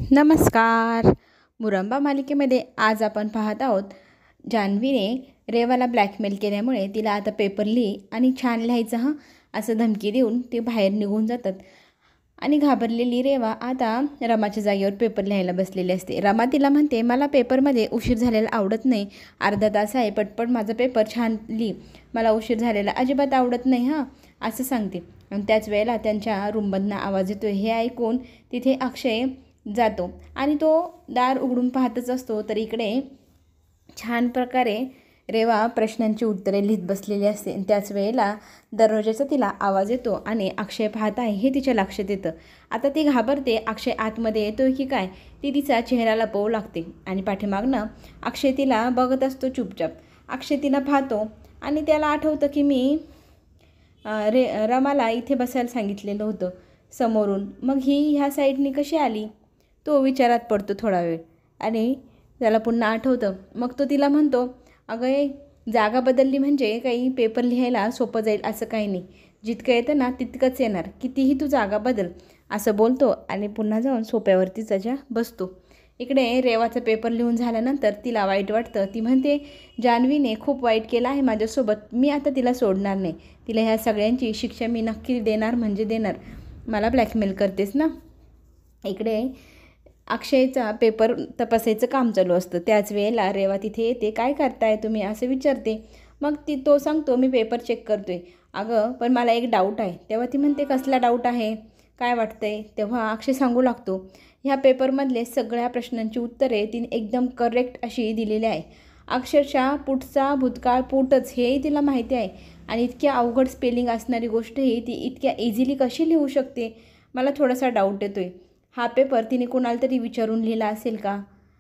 नमस्कार. मुरंबा मालिकेमध्ये आज आपण पाहत आहोत जान्हवीने रेवाला ब्लॅकमेल केल्यामुळे तिला आता पेपर लिही आणि छान लिहायचं हं असं धमकी देऊन ते बाहेर निघून जातात. आणि घाबरलेली रेवा आता रमाच्या जागेवर पेपर लिहायला बसलेली असते. रमा तिला म्हणते, मला पेपरमध्ये उशीर झालेला आवडत नाही. अर्धा तास आहे, पटपट माझा पेपर छान लिही. मला उशीर झालेला अजिबात आवडत नाही हां असं सांगते. आणि त्याच वेळेला त्यांच्या रूममधनं आवाज येतो. हे ऐकून तिथे अक्षय जातो आणि तो दार उघडून पाहतच असतो. तर इकडे छान प्रकारे रेवा प्रश्नांची उत्तरे लिहित बसलेली असते. त्याच वेळेला दरवाजाचा तिला आवाज येतो आणि अक्षय पाहत आहे हे तिच्या लक्षात येतं. आता ती घाबरते. अक्षय आतमध्ये येतोय की काय ती तिचा चेहरा लपवू लागते आणि पाठीमागनं अक्षय तिला बघत असतो चुपचाप. अक्षय तिला पाहतो आणि त्याला आठवतं की मी रमाला इथे बसायला सांगितलेलं होतं समोरून, मग ही ह्या साईडनी कशी आली. तो विचारात पडतो थोडा वेळ आणि त्याला पुन्हा आठवतं. मग तो तिला म्हणतो, अगं जागा बदलली म्हणजे काही पेपर लिहायला सोपं जाईल असं काही नाही. जितकं येतं ना तितकंच येणार, कितीही तू जागा बदल असं बोलतो आणि पुन्हा जाऊन सोप्यावरती त्याच्या बसतो. इकडे रेवाचा पेपर लिहून झाल्यानंतर तिला वाईट वाटतं. ती म्हणते, जान्हवीने खूप वाईट केलं आहे माझ्यासोबत. मी आता तिला सोडणार नाही. तिला ह्या सगळ्यांची शिक्षा मी नक्की देणार म्हणजे देणार. मला ब्लॅकमेल करतेस ना. इकडे अक्षयचा पेपर तपासायचं काम चालू असतं. त्याच वेळेला रेवा तिथे येते. काय करताय तुम्ही असं विचारते. मग तो सांगतो, मी पेपर चेक करतोय. अगं पण मला एक डाऊट आहे. तेव्हा ती म्हणते, कसला डाऊट आहे, काय वाटतंय. तेव्हा अक्षय सांगू लागतो, ह्या पेपरमधले सगळ्या प्रश्नांची उत्तरे तिने एकदम करेक्ट अशी दिलेली आहे. अक्षरशः पुढचा भूतकाळ पुटच हेही तिला माहिती आहे. आणि इतक्या अवघड स्पेलिंग असणारी गोष्टही ती इतक्या इझिली कशी लिहू शकते. मला थोडासा डाऊट येतोय. हा पेपर तिने कोणाला तरी विचारून लिहिला असेल का.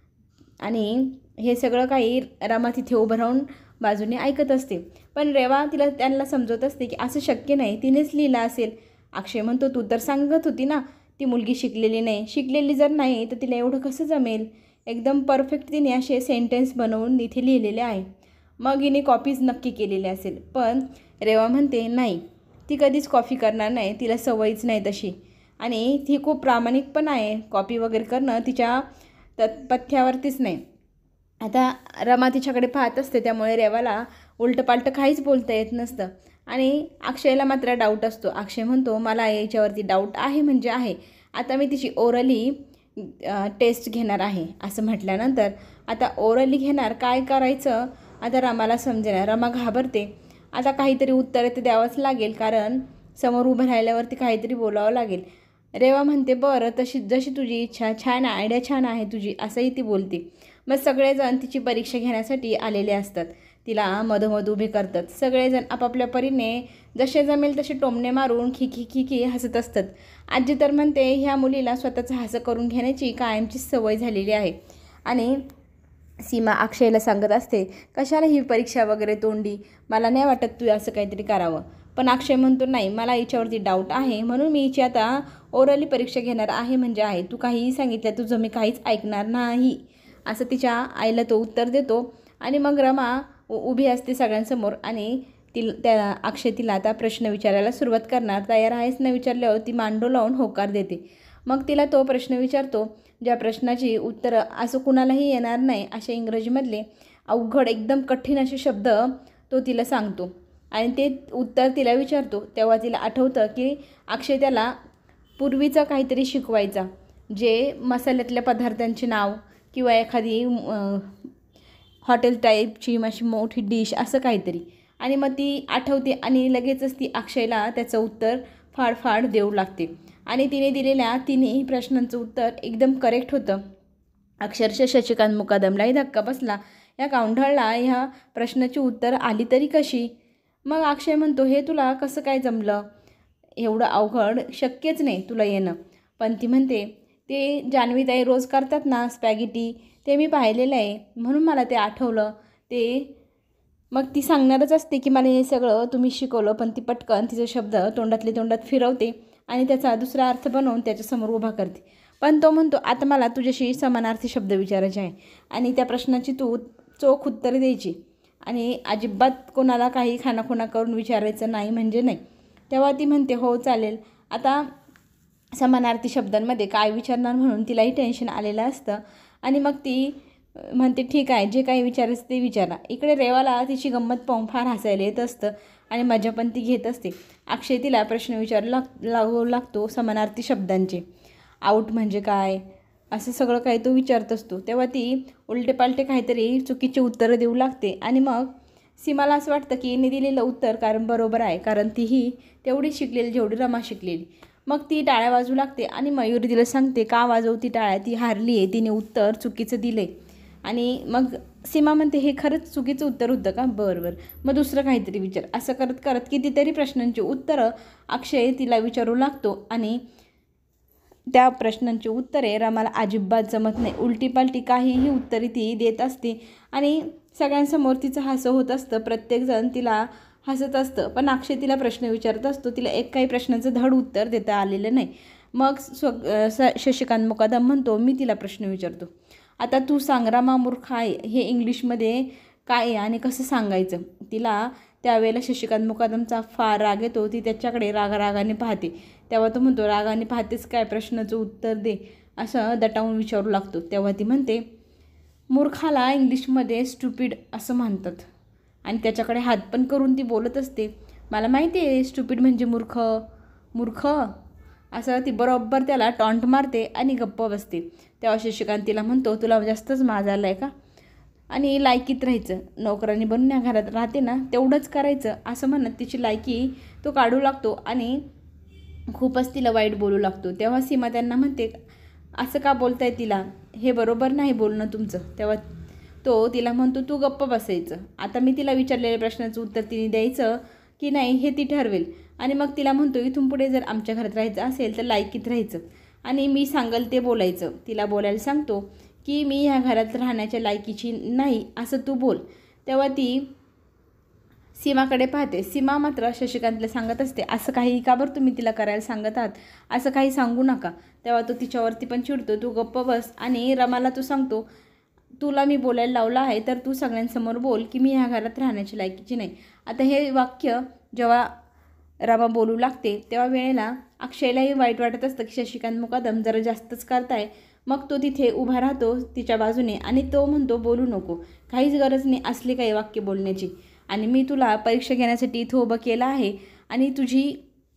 आणि हे सगळं काही रमा तिथे उभं राहून बाजूने ऐकत असते. पण रेवा त्यांना समजवत असते की असं शक्य नाही, तिनेच लिहिला असेल. अक्षय म्हणतो, तू तर सांगत होती ना ती मुलगी शिकलेली नाही. शिकलेली जर नाही तर तिला एवढं कसं जमेल. एकदम परफेक्ट तिने असे सेंटेन्स बनवून इथे लिहिलेले आहे. मग हिने कॉपीज नक्की केलेली असेल. पण रेवा म्हणते, नाही, ती कधीच कॉपी करणार नाही. तिला सवयच नाही तशी. आणि ती खूप प्रामाणिक पण आहे. कॉपी वगैरे करणं तिच्या पथ्यावरतीच नाही. आता रमा तिच्याकडे पाहत असते. त्यामुळे रेवाला उलटपालटं काहीच बोलता येत नसतं. आणि अक्षयला मात्र डाऊट असतो. अक्षय म्हणतो, मला याच्यावरती डाऊट आहे म्हणजे आहे. आता मी तिची ओरली टेस्ट घेणार आहे असं म्हटल्यानंतर आता ओरली घेणार, काय करायचं आता रमाला समजेना. रमा घाबरते. आता काहीतरी उत्तर ते द्यावंच लागेल, कारण समोर उभं राहिल्यावरती काहीतरी बोलावं लागेल. रेवा म्हणते, बरं जशी तुझी इच्छा. छान आयडिया, छान आहे तुझी असंही ती बोलते. मग सगळेजण तिची परीक्षा घेण्यासाठी आलेले असतात. तिला मधोमध उभे करतात. सगळेजण आपापल्या परीने जसे जमेल तसे टोमणे मारून खी हसत असतात. आजी तर म्हणते, ह्या मुलीला स्वतःचं हसं करून घेण्याची कायमची सवय झालेली आहे. आणि सीमा अक्षयला सांगत असते, कशाला ही परीक्षा वगैरे तोंडी, मला नाही वाटत तू असं काहीतरी करावं. पण अक्षय म्हणतो, नाही, मला हिच्यावरती डाऊट आहे म्हणून मी हिची आता ओरली परीक्षा घेणार आहे म्हणजे आहे. तू काहीही सांगितलं तुझं मी काहीच ऐकणार नाही असं तिच्या आईला तो उत्तर देतो. आणि मग रमा उभी असते सगळ्यांसमोर आणि त्या अक्षय तिला आता प्रश्न विचारायला सुरुवात करणार. तयार आहेस ना विचारल्यावर ती मांडो लावून होकार देते. मग तिला तो प्रश्न विचारतो, ज्या प्रश्नाची उत्तरं असं कुणालाही येणार नाही अशा इंग्रजीमधले अवघड एकदम कठीण असे शब्द तो तिला सांगतो. आणि ते उत्तर तिला विचारतो. तेव्हा तिला आठवतं की अक्षय त्याला पूर्वीचं काहीतरी शिकवायचा, जे मसाल्यातल्या पदार्थांचे नाव किंवा एखादी हॉटेल टाईपची अशी मोठी डिश असं काहीतरी. आणि मग ती आठवते आणि लगेचच ती अक्षयला त्याचं उत्तर फाड देऊ लागते. आणि तिने दिलेल्या तिन्ही प्रश्नांचं उत्तर एकदम करेक्ट होतं. अक्षरशः शशिकांत मुकादमलाही धक्का बसला. या काउंढळला ह्या प्रश्नाची उत्तर आली तरी कशी. मग अक्षय म्हणतो, हे तुला कसं काय जमलं, एवढं अवघड शक्यच नाही तुला येणं. पण ती म्हणते, ते जान्हवीताई रोज करतात ना स्पॅगेटी, ते मी पाहिलेलं आहे म्हणून मला ते आठवलं ते. मग ती सांगणारच असते की मला हे सगळं तुम्ही शिकवलं. पण ती पटकन तिचे शब्द तोंडातले तोंडात फिरवते आणि त्याचा दुसरा अर्थ बनवून त्याच्यासमोर उभा करते. पण तो म्हणतो, आता मला तुझ्याशी समानार्थी शब्द विचारायचे आहे आणि त्या प्रश्नाची तू चोख उत्तरे द्यायची आणि अजिबात कोणाला काही खानाखुणा करून विचारायचं नाही म्हणजे नाही. तेव्हा ती म्हणते, हो चालेल. आता समानार्थी शब्दांमध्ये काय विचारणार म्हणून तिलाही टेन्शन आलेलं असतं. आणि मग ती म्हणते ठीक आहे, जे काही विचारायचं ते विचारा. इकडे रेवाला तिची गंमत पाहून फार हसायला येत असतं आणि मजा पण ती घेत असते. अक्षय तिला प्रश्न विचारू लागू लागतो समानार्थी शब्दांचे. आऊट म्हणजे काय, असं सगळं काही तो विचारत असतो. तेव्हा ती उलटेपालटे काहीतरी चुकीचे उत्तरं देऊ लागते. आणि मग सीमाला असं वाटतं की हिने दिलेलं उत्तर कारण बरोबर आहे, कारण तीही तेवढी शिकलेली जेवढी रमा शिकलेली. मग ती टाळ्या वाजवू लागते आणि मयुरी तिला सांगते का वाजवती टाळ्या, ती हारली आहे, तिने उत्तर चुकीचं दिलं आहे. आणि मग सीमा म्हणते हे खरंच चुकीचं उत्तर होतं का, बरं मग दुसरं काहीतरी विचार. असं करत करत कितीतरी प्रश्नांची उत्तरं अक्षय तिला विचारू लागतो. आणि त्या प्रश्नांची उत्तरे रमाला अजिबात जमत नाही. उलटीपालटी काहीही उत्तरे ती देत असते आणि सगळ्यांसमोर तिचं हसं होत असतं. प्रत्येकजण तिला हसत असतं. पण अक्षय तिला प्रश्न विचारत असतो. तिला एक काही प्रश्नाचं धड उत्तर देता आलेलं नाही. मग शशिकांत मुकादम म्हणतो मी तिला प्रश्न विचारतो, आता तू सांग, रमा मूर्ख आहे हे इंग्लिशमध्ये काय आहे आणि कसं सांगायचं. तिला त्यावेळेला शशिकांत मुकादमचा फार राग येतो. ती त्याच्याकडे रागाने पाहते. तेव्हा तो म्हणतो रागाने पाहतेच काय, प्रश्नाचं उत्तर दे, असं दटावून विचारू लागतो. तेव्हा ती म्हणते मूर्खाला इंग्लिशमध्ये स्टुपिड असं म्हणतात. आणि त्याच्याकडे हात पण करून ती बोलत असते. मला माहिती आहे स्टुपिड म्हणजे मूर्ख असं ती बरोबर त्याला टॉन्ट मारते आणि गप्प बसते. तेव्हा शशिकांत तिला म्हणतो तुला जास्तच माज आला आहे का, आणि लायकीत राहायचं, नोकरांनी बनून या घरात राहते ना तेवढंच करायचं, असं म्हणत तिची लायकी तो काढू लागतो आणि खूपच तिला वाईट बोलू लागतो. तेव्हा सीमा त्यांना म्हणते असं का बोलताय तिला, हे बरोबर नाही बोलणं तुमचं. तेव्हा तो तिला म्हणतो तू गप्प बसायचं, आता मी तिला विचारलेल्या प्रश्नाचं उत्तर तिने द्यायचं की नाही हे ती ठरवेल. आणि मग तिला म्हणतो इथून पुढे जर आमच्या घरात राहायचं असेल तर लायकीत राहायचं आणि मी सांगल ते बोलायचं. तिला बोलायला सांगतो की मी ह्या घरात राहण्याच्या लायकीची नाही असं तू बोल. तेव्हा ती सीमाकडे पाहते. सीमा मात्र शशिकांतला सांगत असते असं काही का बरं तुम्ही तिला करायला सांगत आहात, असं काही सांगू नका. तेव्हा तो तिच्यावरती पण चिडतो, तू गप्प बस. आणि रमाला तो सांगतो तुला मी बोलायला लावलं आहे तर तू सगळ्यांसमोर बोल की मी ह्या घरात राहण्याची लायकीची नाही. आता हे वाक्य जेव्हा रमा बोलू लागते तेव्हा वेळेला अक्षयलाही वाईट वाटत असतं की शशिकांत मुकादम जरा जास्तच करताय. मग तो तिथे उभा राहतो तिच्या बाजूने आणि तो म्हणतो बोलू नको, काहीच गरज नाही असली काही वाक्य बोलण्याची, आणि मी तुला परीक्षा घेण्यासाठी इथं उभं केलं आहे आणि तुझी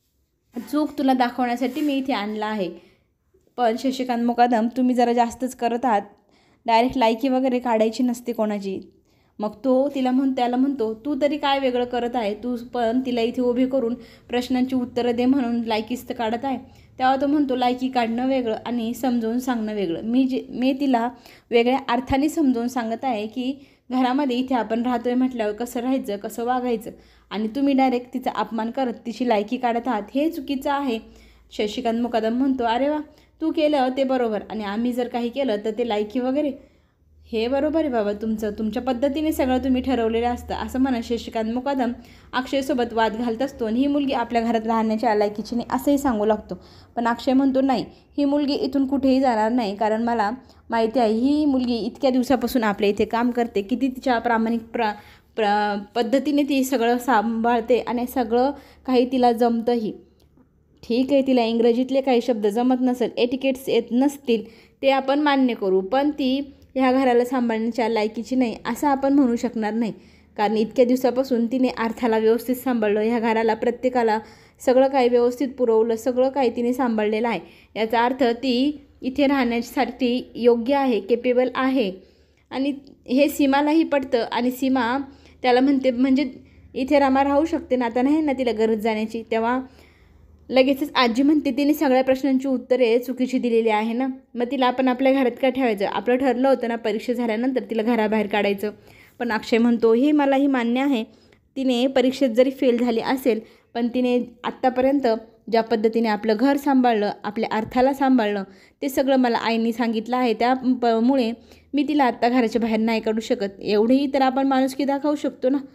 चूक तुला दाखवण्यासाठी मी इथे आणलं आहे. पण शशिकांत मुकादम तुम्ही जरा जास्तच करत आहात, डायरेक्ट लायकी वगैरे काढायची नसते कोणाची. मग तो त्याला म्हणतो तू तरी काय वेगळं करत आहे, तू पण तिला इथे उभे करून प्रश्नांची उत्तरं दे म्हणून लायकीच तर काढत आहे. तेव्हा तो म्हणतो लायकी काढणं वेगळं आणि समजावून सांगणं वेगळं. मी तिला वेगळ्या अर्थाने समजावून सांगत आहे की घरामध्ये इथे आपण राहतोय म्हटल्यावर कसं राहायचं, कसं वागायचं, आणि तुम्ही डायरेक्ट तिचा अपमान करत तिची लायकी काढत आहात, हे चुकीचं आहे. शशिकांत मुकादम म्हणतो अरे वा, तू केलं ते बरोबर आणि आम्ही जर काही केलं तर ते लायकी वगैरे, हे बरोबर आहे बाबा तुमच्या पद्धतीने सगळं तुम्ही ठरवलेलं असतं, असं म्हणत शशिकांत मुकादम अक्षयसोबत वाद घालत असतो. आणि ही मुलगी आपल्या घरात राहण्याच्या लायकीची नाही असंही सांगू लागतो. पण अक्षय म्हणतो नाही, ही मुलगी इथून कुठेही जाणार नाही, कारण मला माहिती आहे ही मुलगी इतक्या दिवसापासून आपल्या इथे काम करते, किती तिच्या प्रामाणिक पद्धतीने ती सगळं सांभाळते आणि सगळं काही तिला जमतंही. ठीक आहे तिला इंग्रजीतले काही शब्द जमत नसेल, एटिकेट्स येत नसतील, ते आपण मान्य करू, पण ती ह्या घराला सांभाळण्याच्या लायकीची नाही असं आपण म्हणू शकणार नाही. कारण इतक्या दिवसापासून तिने अर्थाला व्यवस्थित सांभाळलं, ह्या घराला प्रत्येकाला सगळं काही व्यवस्थित पुरवलं, सगळं काही तिने सांभाळलेलं आहे. याचा अर्थ ती इथे राहण्यासाठी योग्य आहे, केपेबल आहे. आणि हे सीमालाही पटतं आणि सीमा त्याला म्हणते म्हणजे इथे रमा राहू शकते ना, आता नाही ना तिला गरज जाण्याची. तेव्हा लगेचच आजी म्हणते तिने सगळ्या प्रश्नांची उत्तरे चुकीची दिलेली आहे ना, मग तिला आपण आपल्या घरात का ठेवायचं, आपलं ठरलं होतं ना परीक्षा झाल्यानंतर तिला घराबाहेर काढायचं. पण अक्षय म्हणतो हे मलाही मान्य आहे, तिने परीक्षेत जरी फेल झाली असेल पण तिने आत्तापर्यंत ज्या पद्धतीने आपलं घर सांभाळलं, आपल्या अर्थाला सांभाळलं, ते सगळं मला आईने सांगितलं आहे. त्यामुळे मी तिला आत्ता घराच्या बाहेर नाही काढू शकत. एवढेही तर आपण माणुसकी दाखवू शकतो ना.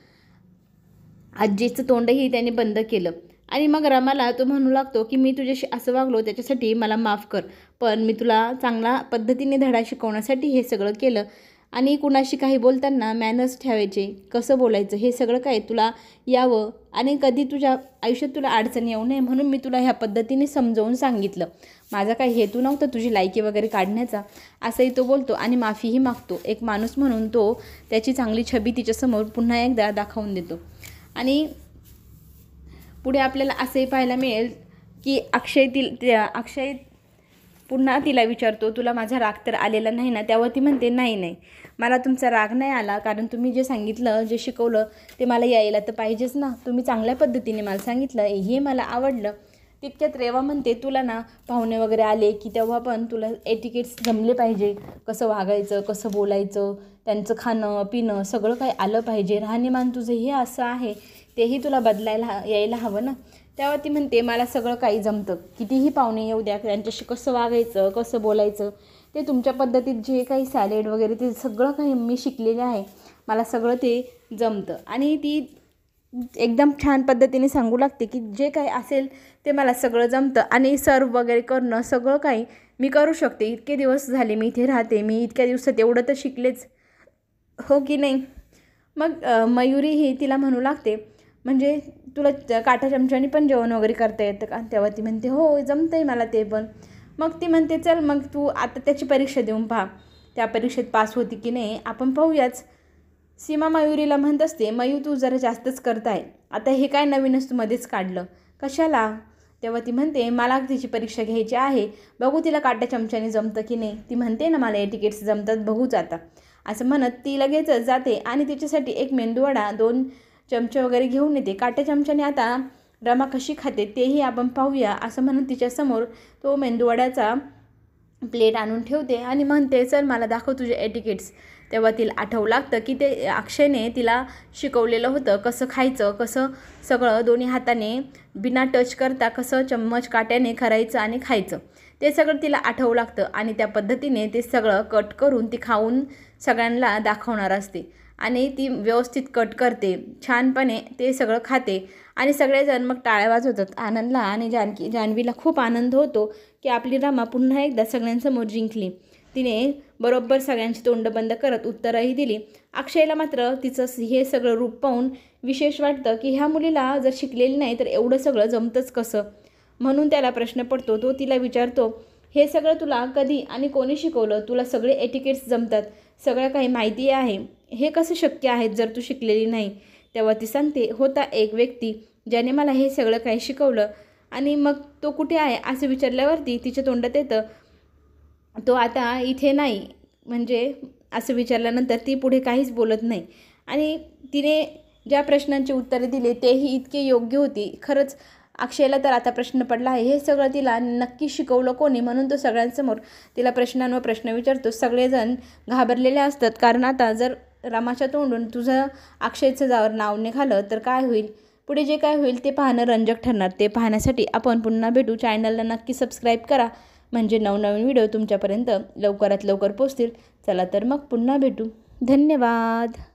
आजीचं तोंडही त्याने बंद केलं. आणि मग रमाला तो म्हणू लागतो की मी तुझ्याशी असं वागलो त्याच्यासाठी मला माफ कर, पण मी तुला चांगल्या पद्धतीने धडा शिकवण्यासाठी हे सगळं केलं. आणि कुणाशी काही बोलताना मॅनर्स ठेवायचे, कसं बोलायचं हे सगळं काय तुला यावं आणि कधी तुझ्या आयुष्यात तुला अडचण येऊ नये म्हणून मी तुला ह्या पद्धतीने समजावून सांगितलं. माझा काही हेतू नव्हता तुझी लायकी वगैरे काढण्याचा, असंही तो बोलतो आणि माफीही मागतो. एक माणूस म्हणून तो त्याची चांगली छबी तिच्यासमोर पुन्हा एकदा दाखवून देतो. आणि पुढे आपल्याला असंही पाहायला मिळेल की अक्षय पुन्हा तिला विचारतो, तुला माझा राग तर आलेला नाही ना? तेव्हा ती म्हणते, नाही, मला तुमचा राग नाही आला, कारण तुम्ही जे सांगितलं, जे शिकवलं ते मला यायला तर पाहिजेच ना. तुम्ही चांगल्या पद्धतीने मला सांगितलं, हे मला आवडलं. तितक्यात रेवा म्हणते, तुला ना पाहुणे वगैरे आले की तेव्हा पण तुला एटिकेट्स जमले पाहिजे, कसं वागायचं, कसं बोलायचं, त्यांचं खाणं पिणं सगळं काही आलं पाहिजे. राहणीमान तुझं हे असं आहे तेही तुला बदलायला यायला हवं ना. तेव्हा ती म्हणते, मला सगळं काही जमतं, कितीही पाहुणे येऊ द्या, त्यांच्याशी कसं वागायचं, कसं बोलायचं ते तुमच्या पद्धतीत जे काही सॅलेड वगैरे ते सगळं काही मी शिकलेले आहे, मला सगळं ते जमतं. आणि ती एकदम छान पद्धतीने सांगू लागते की जे काही असेल ते मला सगळं जमतं आणि सर्व वगैरे करणं सगळं काही मी करू शकते. इतके दिवस झाले मी इथे राहते, मी इतक्या दिवसात एवढं तर शिकलेच, हो की नाही. मग मयुरी ही तिला म्हणू लागते, म्हणजे तुला काटा चमच्याने पण जेवण वगैरे करता येतं का? तेव्हा ती म्हणते, हो जमतं आहे मला ते पण. मग ती म्हणते, चल मग तू आता त्याची परीक्षा देऊन पहा, त्या परीक्षेत पास होती की नाही आपण पाहूयाच. सीमा मयुरीला म्हणत असते, मयू तू जरा जास्तच करताय, आता हे काय नवीनच तू मध्येच काढलं, कशाला? तेव्हा ती म्हणते, मला तिची परीक्षा घ्यायची आहे, बघू तिला काट्या चमच्याने जमतं की नाही. ती म्हणते ना, मला एटिकेट्स जमतात, बघूच आता. असं म्हणत ती लगेचच जाते आणि तिच्यासाठी एक मेंदूवडा 2 चमचे वगैरे घेऊन येते. काट्या चमच्याने आता रमा कशी खाते तेही आपण पाहूया, असं म्हणून तिच्यासमोर तो मेंदूवड्याचा प्लेट आणून ठेवते आणि म्हणते, चल मला दाखव तुझे एटिकेट्स. तेव्हा तिला आठवू लागतं की ते अक्षयने तिला शिकवलेलं होतं, कसं खायचं, कसं सगळं दोन्ही हाताने बिना टच करता कसं चम्मच काट्याने करायचं आणि खायचं, ते सगळं तिला आठवू लागतं. आणि त्या पद्धतीने ते सगळं कट करून ती खाऊन सगळ्यांना दाखवणार असते आणि ती व्यवस्थित कट करते, छानपणे ते सगळं खाते आणि सगळेजण मग टाळ्या वाजवतात आनंदला. आणि जान्हवीला खूप आनंद होतो की आपली रमा पुन्हा एकदा सगळ्यांसमोर जिंकली. तिने बरोबर सगळ्यांची तोंड बंद करत उत्तरही दिली. अक्षयला मात्र तिचं हे सगळं रूप पाहून विशेष वाटतं की ह्या मुलीला जर शिकलेली नाही तर एवढं सगळं जमतंच कसं, म्हणून त्याला प्रश्न पडतो. तो तिला विचारतो, हे सगळं तुला कधी आणि कोणी शिकवलं? तुला सगळे एटिकेट्स जमतात, सगळं काही माहिती आहे, हे कसं शक्य आहे जर तू शिकलेली नाही? तेव्हा ती सांगते, होता एक व्यक्ती ज्याने मला हे सगळं काही शिकवलं. आणि मग तो कुठे आहे असं विचारल्यावरती तिच्या तोंडात येतं, तो आता इथे नाही, म्हणजे असं विचारल्यानंतर ती पुढे काहीच बोलत नाही. आणि तिने ज्या प्रश्नांची उत्तरे दिली तेही इतके योग्य होती. खरंच अक्षयला तर आता प्रश्न पडला आहे, हे सगळं तिला नक्की शिकवलं कोणी, म्हणून तो सगळ्यांसमोर तिला प्रश्नांवर प्रश्न विचारतो. सगळेजण घाबरलेले असतात, कारण आता जर रमाच्या तोंडून तुझं अक्षयचं जावर नाव निघालं तर काय होईल, पुढे जे काय होईल ते पाहणं रंजक ठरणार. ते पाहण्यासाठी आपण पुन्हा भेटू. चॅनलला नक्की सबस्क्राईब करा, म्हणजे नवनवीन व्हिडिओ तुमच्यापर्यंत लवकरात लवकर पोहोचतील. चला तर मग पुन्हा भेटू. धन्यवाद.